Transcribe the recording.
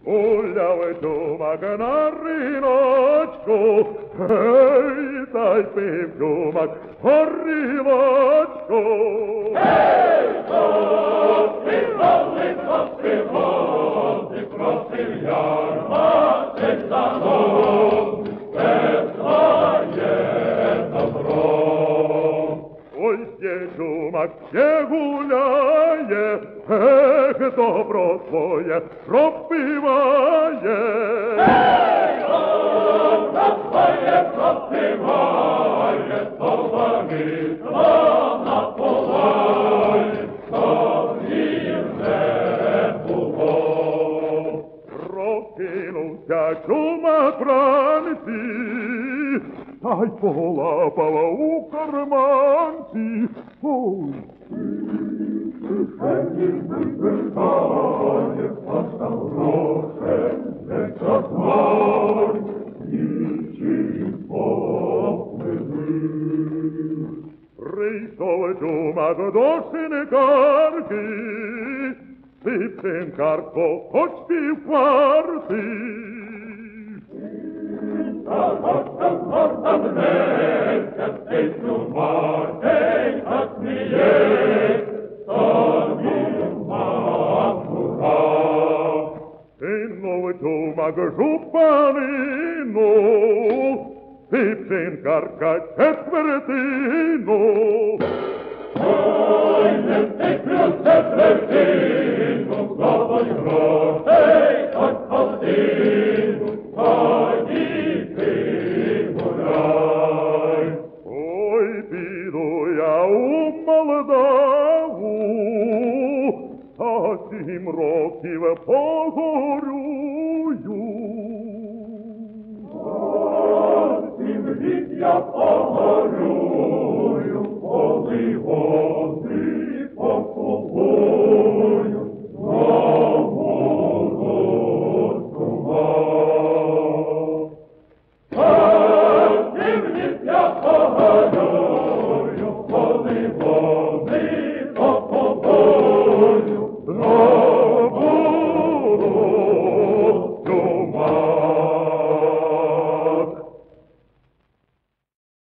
Гуляли чумак на риночку, гей, та й пив чумак горілочку. Гей, хлопці, просив ярмарник за ног, веслає добро. Ой, ще чумак ще гуляє, ех, добро своє пропиває. Ей, добро своє пропиває, товариство наполає, щоб їм не було. Прокинувся чумак вранці, та й полапала у карманці. Ой, прийшов чумак до шинкарки, сип шинкарко, хоч півкварти. Кинув чумак жупанину, сип шинкарка четвертину. Ой, не втеклю четвертину, слава й грошей, хоч полтину, поїди гуляй. Ой, піду я у Молдаву, а 7 років погорюю. Сім літ я погорюю,